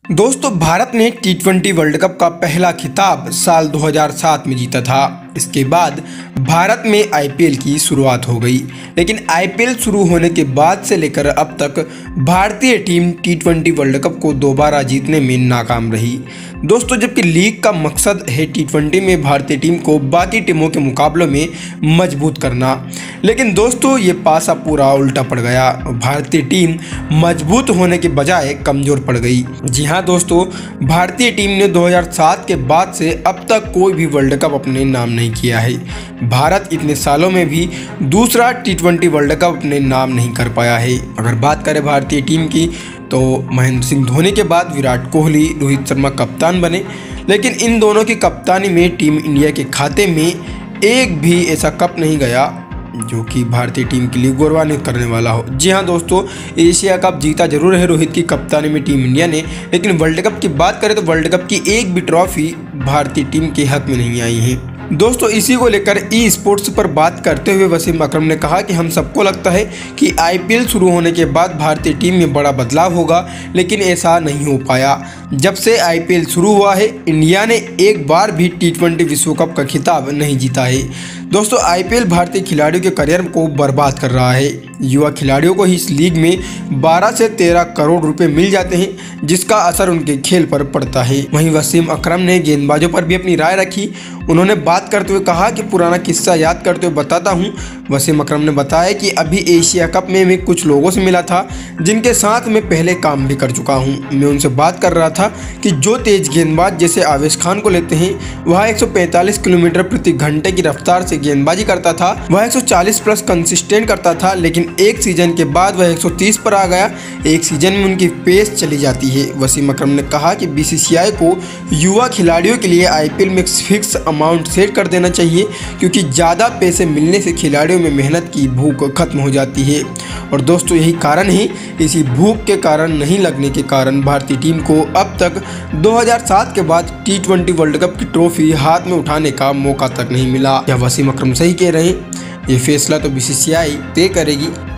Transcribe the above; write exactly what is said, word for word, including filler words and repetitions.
दोस्तों, भारत ने T twenty world cup का पहला खिताब साल दो हज़ार सात में जीता था। इसके बाद भारत में आई पी एल की शुरुआत हो गई, लेकिन आई पी एल शुरू होने के बाद से लेकर अब तक भारतीय team T twenty world cup को दोबारा जीतने में नाकाम रही। दोस्तों, जबकि लीग का मकसद है टी ट्वेंटी में भारतीय टीम को बाकी टीमों के मुकाबलों में मजबूत करना, लेकिन दोस्तों ये पासा पूरा उल्टा पड़ गया। भारतीय टीम मजबूत होने के बजाय कमज़ोर पड़ गई। जी हाँ दोस्तों, भारतीय टीम ने दो हज़ार सात के बाद से अब तक कोई भी वर्ल्ड कप अपने नाम नहीं किया है। भारत इतने सालों में भी दूसरा टी ट्वेंटी वर्ल्ड कप अपने नाम नहीं कर पाया है। अगर बात करें भारतीय टीम की, तो महेंद्र सिंह धोनी के बाद विराट कोहली, रोहित शर्मा कप्तान बने, लेकिन इन दोनों की कप्तानी में टीम इंडिया के खाते में एक भी ऐसा कप नहीं गया जो कि भारतीय टीम के लिए गौरवान्वित करने वाला हो। जी हाँ दोस्तों, एशिया कप जीता जरूर है रोहित की कप्तानी में टीम इंडिया ने, लेकिन वर्ल्ड कप की बात करें तो वर्ल्ड कप की एक भी ट्रॉफी भारतीय टीम के हक में नहीं आई है। दोस्तों, इसी को लेकर ई स्पोर्ट्स पर बात करते हुए वसीम अकरम ने कहा कि हम सबको लगता है कि आई पी एल शुरू होने के बाद भारतीय टीम में बड़ा बदलाव होगा, लेकिन ऐसा नहीं हो पाया। जब से आई पी एल शुरू हुआ है, इंडिया ने एक बार भी टी ट्वेंटी विश्व कप का खिताब नहीं जीता है। दोस्तों, आई पी एल भारतीय खिलाड़ियों के करियर को बर्बाद कर रहा है। युवा खिलाड़ियों को इस लीग में बारह से तेरह करोड़ रुपए मिल जाते हैं, जिसका असर उनके खेल पर पड़ता है। वहीं वसीम अकरम ने गेंदबाजों पर भी अपनी राय रखी। उन्होंने बात करते हुए कहा कि पुराना किस्सा याद करते हुए बताता हूं। वसीम अकरम ने बताया कि अभी एशिया कप में मैं कुछ लोगों से मिला था जिनके साथ मैं पहले काम भी कर चुका हूं। मैं उनसे बात कर रहा था कि जो तेज गेंदबाज जैसे आवेश खान को लेते हैं, वह एक सौ पैंतालीस किलोमीटर प्रति घंटे की रफ्तार से गेंदबाजी करता था, वह एक सौ चालीस प्लस कंसिस्टेंट करता था, लेकिन एक सीजन के बाद वह एक सौ तीस पर आ गया। एक सीजन में उनकी पेस चली जाती है। वसीम अकरम ने कहा कि बी सी सी आई को युवा खिलाड़ियों के लिए आई पी एल में फिक्स अमाउंट सेट कर देना चाहिए, क्योंकि ज़्यादा पैसे मिलने से खिलाड़ियों में मेहनत की भूख खत्म हो जाती है। और दोस्तों, यही कारण है, इसी भूख के कारण नहीं लगने के कारण भारतीय टीम को अब तक दो हज़ार सात के बाद टी ट्वेंटी वर्ल्ड कप की ट्रॉफी हाथ में उठाने का मौका तक नहीं मिला। क्या वसीम अकरम सही कह रहे हैं? ये फैसला तो बी सी सी आई तय करेगी।